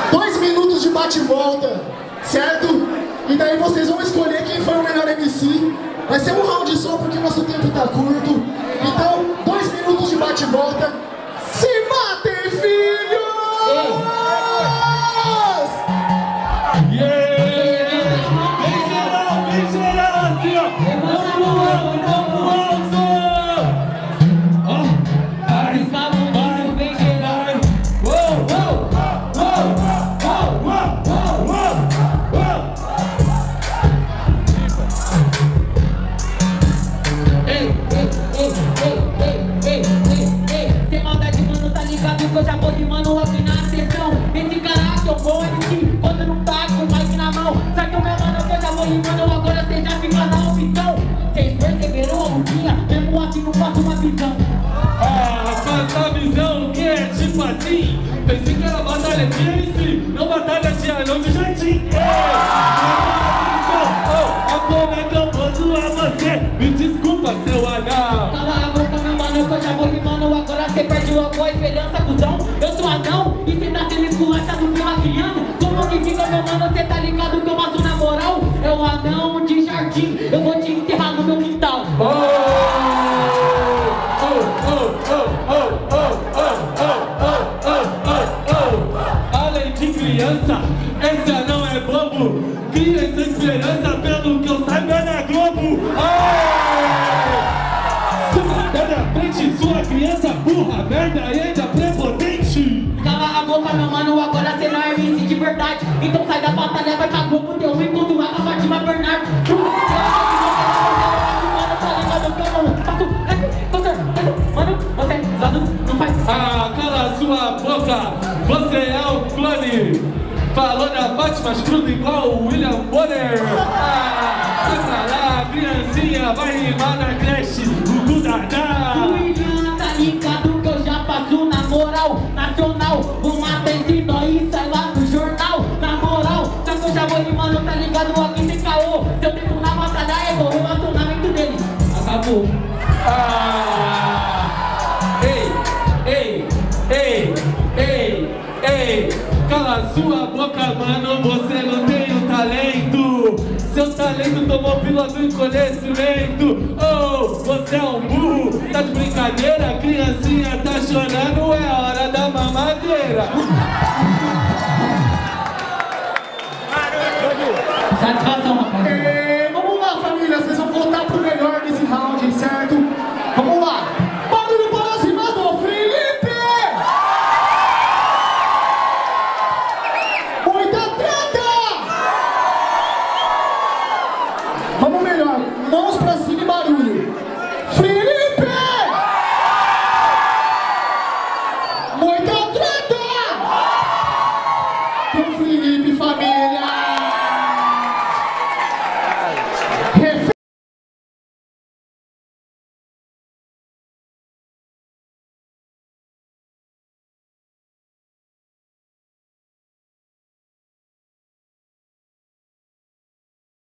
2 minutos de bate e volta, certo? E daí vocês vão escolher quem foi o melhor MC. Vai ser um round só porque o nosso tempo tá curto. Então, 2 minutos de bate e volta. Se matem, filhos! Vem geral, assim, ó! Vamos pro alto! Eu já vou rimando aqui na sessão. Esse cara que eu vou MC, quando não tá com o mic na mão. Sai do meu mano que eu já vou rimando, agora cê já fica na opção. Cês perceberam a lutinha, mesmo assim não faço uma visão. Ah, faça a visão que é tipo assim. Pensei que era batalha de MC, não batalha de anão de jardim. Como é que eu vou zoar você? Me desculpa, seu anão. Cala a boca, meu mano, que eu já vou rimando, agora cê perdeu a boa esperança, cuzão. Eu sou anão e cê tá sendo esculachado pela criança. Como que fica, meu mano, cê tá ligado que eu faço na moral? É o anão de jardim, eu vou te enterrar no meu quintal. Além de criança, esse anão é bobo. Cria essa esperança, pelo que eu saiba é na Globo. Na frente, sua criança burra, merda e ainda prepotente. Cala a boca, meu mano, agora cê não é MC de verdade. Então sai da batalha, vai pra Globo, teu enquanto vai com a Fátima Bernardo. Ah, cala sua boca, você é um clone. Falou da Fátima Crudo igual o William Bonner. Ah, sai pra lá, criancinha, vai rimar na creche, o Gudadá. O William tá ligado que eu já faço na moral nacional. Uma tese nós sai lá no jornal, na moral. Só que eu já vou rimando, tá ligado aqui sem caô. Seu tempo na batalha é bom, o relacionamento dele acabou. Ei, cala sua boca, mano, você não tem um talento. Seu talento tomou piloto em conhecimento. Oh, você é um burro, tá de brincadeira, criancinha tá chorando, é hora da mamadeira. Satisfação, rapaz. Vamos lá, família, vocês vão voltar pro melhor desse round, certo? Vamos lá! Barulho para as rimas do Felipe! Muita treta! Vamos melhor, mãos pra cima e barulho.